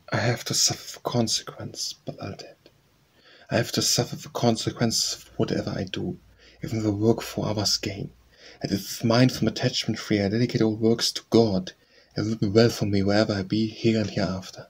I have to suffer the consequence, but Lal Ded. I have to suffer the consequences of whatever I do, even the work for others' gain. And if mine from attachment free I dedicate all works to God, it will be well for me wherever I be, here and hereafter.